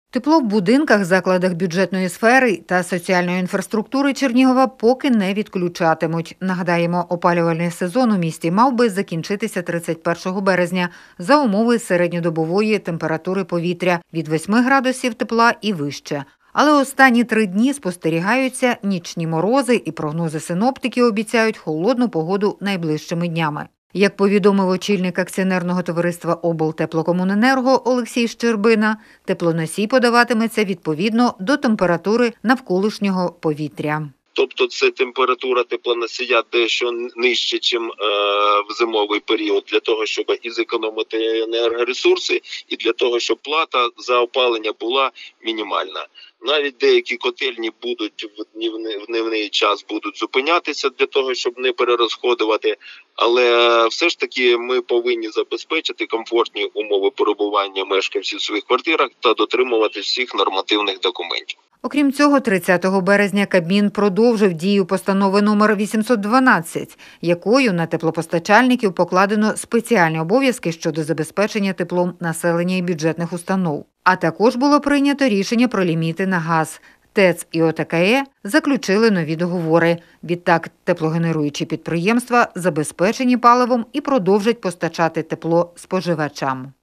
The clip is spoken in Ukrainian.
Тепло в будинках, закладах бюджетної сфери та соціальної інфраструктури Чернігова поки не відключатимуть. Нагадаємо, опалювальний сезон у місті мав би закінчитися 31 березня за умови середньодобової температури повітря від 8 градусів тепла і вище. Але останні 3 дні спостерігаються нічні морози і прогнози синоптиків обіцяють холодну погоду найближчими днями. Як повідомив очільник акціонерного товариства «Облтеплокомуненерго» Олексій Щербина, теплоносій подаватиметься відповідно до температури навколишнього повітря. Тобто це температура теплоносія дещо нижче, ніж в зимовий період, для того, щоб і зекономити енергоресурси, і для того, щоб плата за опалення була мінімальна. Навіть деякі котельні будуть в дневний час зупинятися для того, щоб не перерозходувати, але все ж таки ми повинні забезпечити комфортні умови перебування мешканців в своїх квартирах та дотримувати всіх нормативних документів. Окрім цього, 30 березня Кабмін продовжив дію постанови номер 812, якою на теплопостачальників покладено спеціальні обов'язки щодо забезпечення теплом населення і бюджетних установ. А також було прийнято рішення про ліміти на газ. ТЕЦ і ОТКЕ заключили нові договори. Відтак, теплогенеруючі підприємства забезпечені паливом і продовжать постачати тепло споживачам.